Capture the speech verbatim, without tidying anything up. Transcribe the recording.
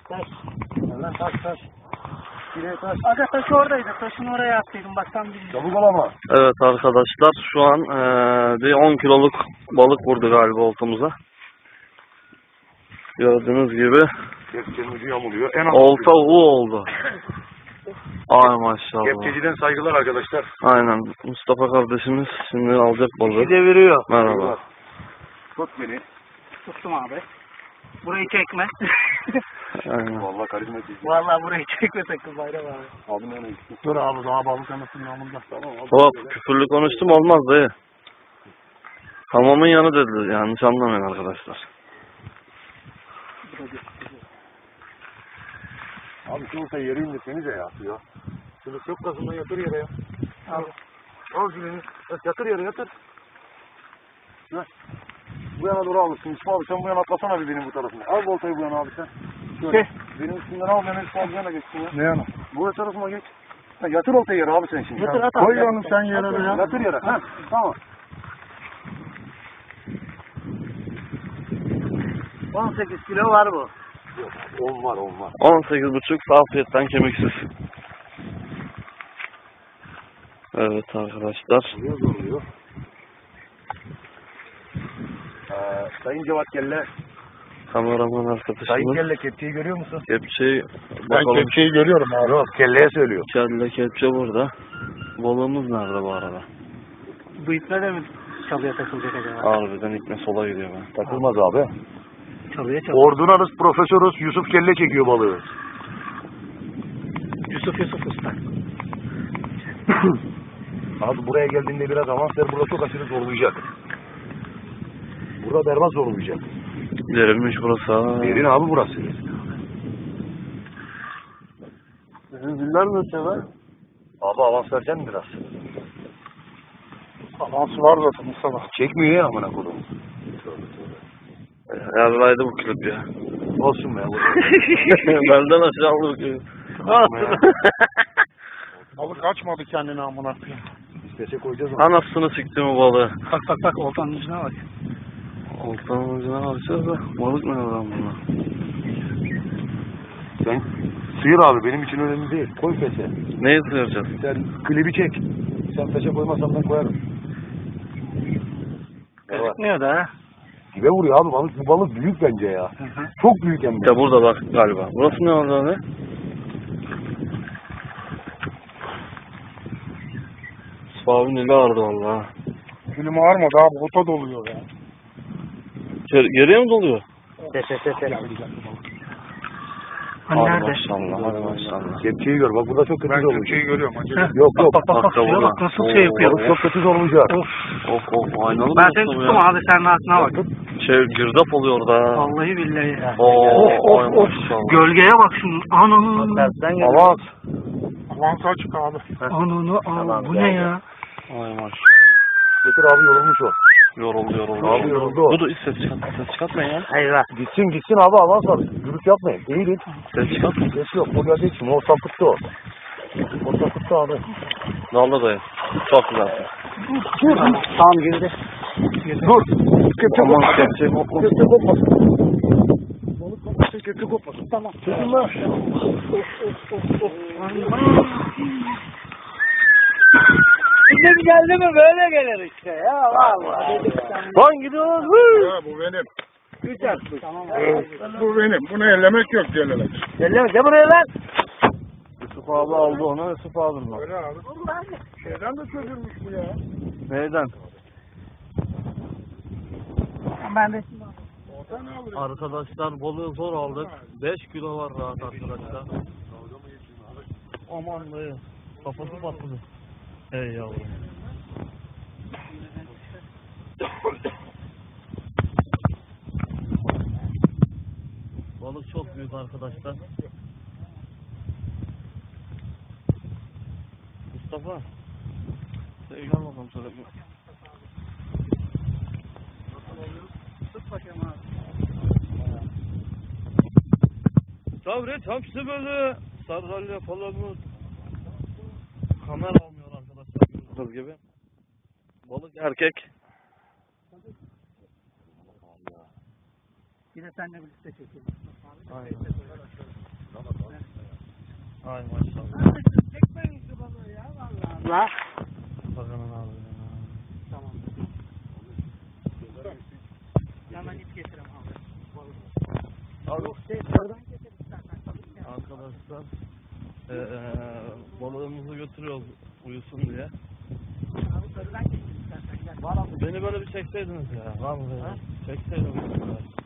Taş. Lan taş taş. Yine taş. Aga taş oradaydı. Taşını oraya attıydım. Bak tam bir. Çabuk ol ama. Evet arkadaşlar şu an ee, bir on kiloluk balık vurdu galiba oltamıza. Gördüğünüz gibi. Kepçenin ucu yamuluyor. En az Olta U oldu. Ay maşallah. Kepçeciden saygılar arkadaşlar. Aynen. Mustafa kardeşimiz şimdi alacak balığı. İki deviriyor. Merhaba. Tut beni. Tuttum abi. Burayı çekme. Aynen. Vallahi karizmatik. Vallahi burayı çekme sakın bayram abi. Abi ne gitti? Dur abi daha balık anasının namında. Tamam abi. Hop küfürlü konuştum olmaz dayı. Hamamın yanı dedi. Yanlış anlamayın arkadaşlar. Abi şu olsa yere indirsenize ya. ya. Şunu çok gazından yatır yere ya. Al. Al şunu. Yatır yere yatır. Ver. Bu yana doğru alırsın. İsmail abi sen bu yana atlasana bir benim bu tarafına. Al voltayı bu yana abi sen. Şöyle. Şey. Benim üstümden al ben İsmail abi yana geçsin ya. Ne yana? Bu tarafıma geç. Ha, yatır voltayı yere abi sen şimdi. Yatır at Koy onu sen yere be ya. Yatır yere. Ha, tamam. on sekiz kilo var bu. Yok, on var on var. on sekiz buçuk safiyetten kemiksiz. Evet arkadaşlar. Oluyor zorluyor. Ee, Sayın Cevat Kelle. Kameraman Sayın arkadaşımız. Kelle kepçeyi görüyor musun? Kepçeyi Ben bakalım. kepçeyi görüyorum abi. Yok kelleye söylüyor. Kelle kepçe burada. Balığımız nerede bu arada? Bu ipne de mi çalıya takılacak acaba? Harbiden ipne sola gidiyor ben. Takılmaz abi. Çalıya çalıyor. Ordunarız profesörüz Yusuf Kelle çekiyor balığı. Yusuf Yusuf Usta. Abi buraya geldiğinde biraz avans ver. Burada çok aşırı zorlayacak. Burada berbat zorlayacak. Derinmiş burası ha. Derin abi burası. Sizin ziller mi ötüyor lan? Abi avans vereceksin biraz. Avans var zaten Mustafa. Çekmiyor ya amına kodum. Yarraydı bu klip ya. Olsun be. Benden aşağı bakıyor. Balık kaçmadı kendine amına koyayım. İstese koyacağız onu. Anasını siktim o balığı. Bak bak bak oltanın ucuna bak. Oltanın ucuna bakacağız da balık ne lan bunlar? Sen sıyır abi benim için önemli değil. Koy pese. Neyi sıyıracağız? Sen klibi çek. Sen peşe koymazsan ben koyarım. Gözükmüyor da ha. Dibe vuruyor abi balık. Bu balık büyük bence ya. Hı hı. Çok büyük hem de. Ya burada bak galiba. Burası ne orada ne? Abi ne vardı valla. Film ağırmadı abi. Ota doluyor ya. Geriye mi doluyor? Tepe tepe. Hadi Nerede? maşallah, hadi maşallah. Kepçeyi gör. Bak burada çok kötü zorlayacak. Kepçeyi görüyorum. Acele. Yok yok. Bak bak bak. Hakka Şuraya burada. bak nasıl şey yapıyor. Balık çok kötü zorlayacak. Of. Of of aynalı mı Ben seni yoksa bu tuttum ya? abi sen rahatına bak. Şey girdap oluyor orada. Vallahi billahi. Oo, Of of ay of. maşallah. Gölgeye bak şunun. Ananı. Avans. Avans açık abi. Ananı al. Bu ne ya? Ay maşallah. Getir abi yorulmuş o. Yoruldu yoruldu. Abi yoruldu o. Dur dur ses çıkart. Ses çıkartmayın ya. Eyvah. Gitsin gitsin abi avans var. Gürültü yapmayın. Eğilin. Ses çıkartmayın. Ses yok. O gelecek şimdi. O sapıttı o. O sapıttı abi. Dalda dayı. Çok güzel. Tamam girdi. Dur. Kepçe Aman kopmasın. kepçe kopmasın. Kepçe kopmasın. Balık kopmasın. Kepçe kopmasın. Tamam. Çekin lan. Bizim geldi mi böyle gelir işte ya. Vallahi. Lan gidiyoruz. Ha, bu benim. Üç attık. Tamam. Bu benim. Bunu ellemek yok diyorlar. Gel gel buraya lan. Yusuf abi aldı onu. Yusuf abim var. Öyle abi. Şeyden de çözülmüş bu ya. Neyden? Ben de. Orada ne alıyor? Arkadaşlar balığı zor aldık. beş kilo var rahat arkadaşlar. Aman dayı. Kafası patladı. Hey yavrum. Balık çok büyük arkadaşlar. Mustafa. Sen gel bakalım şöyle bir. Tut bakayım abi. Sabret hapsi böyle. Sardalya palamut. Kamera almıyor arkadaşlar gördüğünüz gibi. Balık erkek. Yine seninle birlikte çekelim. Aynen. Ay maşallah. Çekmeyin şu balığı ya vallahi. La. Bakalım abi. Tamam. Hemen ip getireyim abi. Abi Şey, oradan getir istersen. arkadaşlar eee balığımızı götürüyoruz uyusun diye. Abi oradan getir istersen. Gel. Beni böyle bir çekseydiniz ya. Vallahi çekseydiniz.